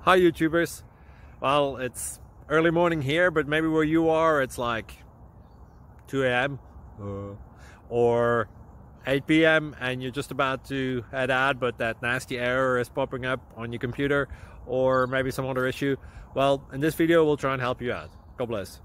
Hi YouTubers. Well, it's early morning here, but maybe where you are it's like 2 a.m. or 8 p.m. and you're just about to head out, but that nasty error is popping up on your computer, or maybe some other issue. Well, in this video we'll try and help you out. God bless.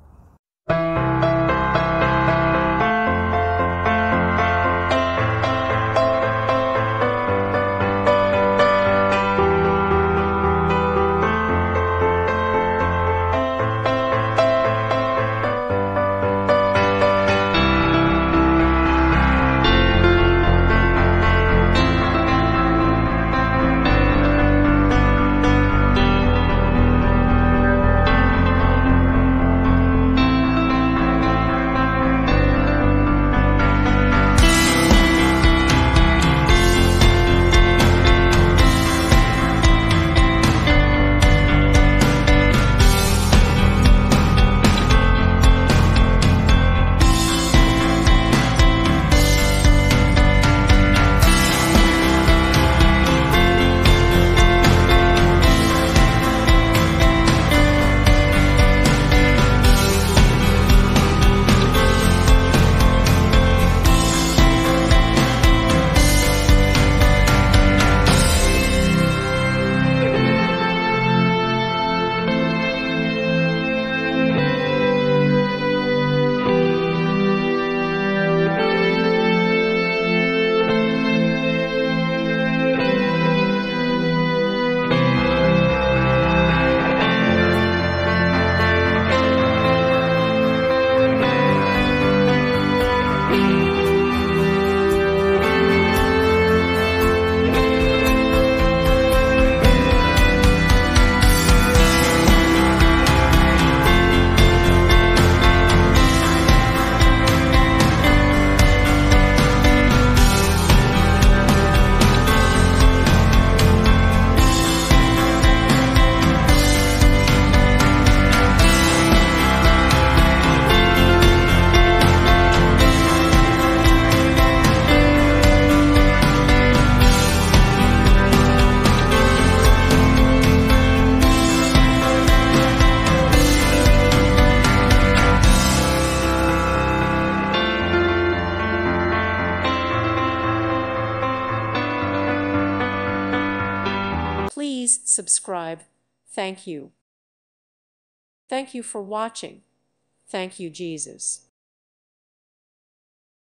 Please subscribe. Thank you. Thank you for watching. Thank you, Jesus.